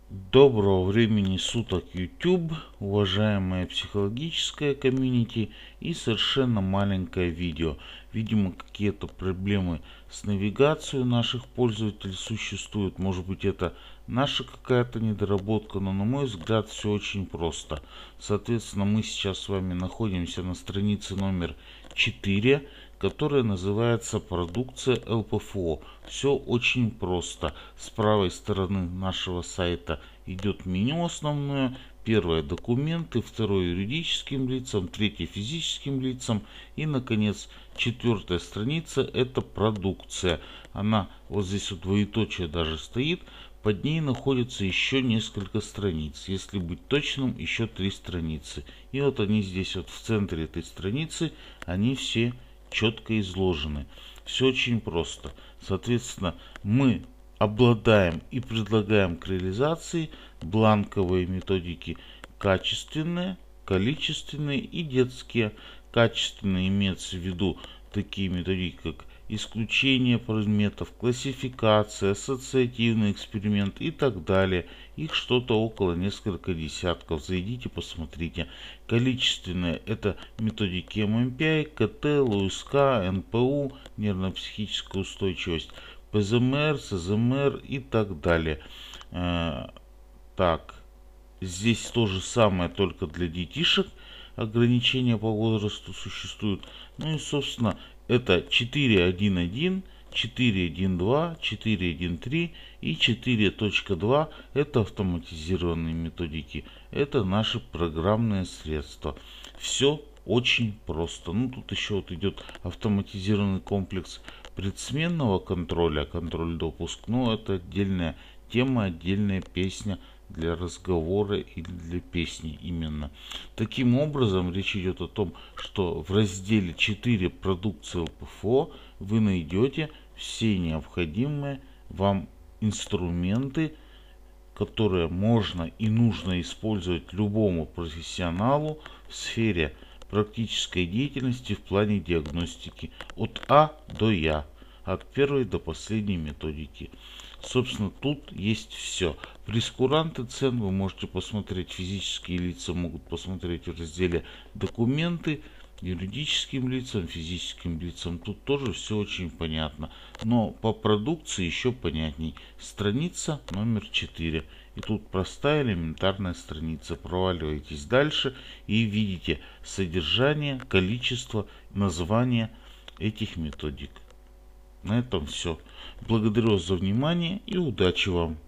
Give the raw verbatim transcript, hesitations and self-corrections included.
Доброго времени суток, YouTube, уважаемое психологическое комьюнити и совершенно маленькое видео. Видимо, какие-то проблемы с навигацией наших пользователей существуют. Может быть, это наша какая-то недоработка, но на мой взгляд все очень просто. Соответственно, мы сейчас с вами находимся на странице номер четыре, которая называется продукция эл пэ эф о. Все очень просто. С правой стороны нашего сайта идет меню основное. Первое — документы, второе — юридическим лицам, третье — физическим лицам и, наконец, четвертая страница — это продукция. Она вот здесь вот двоеточие даже стоит. Под ней находится еще несколько страниц. Если быть точным, еще три страницы. И вот они здесь вот в центре этой страницы, они все четко изложены. Все очень просто. Соответственно, мы обладаем и предлагаем к реализации бланковые методики качественные, количественные и детские. Качественные имеется в виду такие методики, как исключение предметов, классификация, ассоциативный эксперимент и так далее. Их что-то около несколько десятков. Зайдите, посмотрите. Количественные — это методики эм эм пи ай, ка тэ, эл у эс ка, эн пэ у, нервно-психическая устойчивость, пэ зэ эм эр, эс эс эм эр и так далее. Так, здесь то же самое, только для детишек. Ограничения по возрасту существуют. Ну и, собственно, это четыре точка один точка один, четыре точка один точка два, четыре точка один точка три и четыре точка два. Это автоматизированные методики. Это наши программные средства. Все очень просто. Ну, тут еще вот идет автоматизированный комплекс предсменного контроля, контроль-допуск. Но это отдельная тема, отдельная песня для разговора или для песни именно. Таким образом, речь идет о том, что в разделе четыре продукции эл пэ эф о вы найдете все необходимые вам инструменты, которые можно и нужно использовать любому профессионалу в сфере практической деятельности в плане диагностики от А до Я, от первой до последней методики. Собственно, тут есть все. Прескуранты цен вы можете посмотреть, физические лица могут посмотреть в разделе «Документы», юридическим лицам, физическим лицам. Тут тоже все очень понятно. Но по продукции еще понятней. Страница номер четыре. И тут простая элементарная страница. Проваливаетесь дальше и видите содержание, количество, название этих методик. На этом все. Благодарю вас за внимание и удачи вам!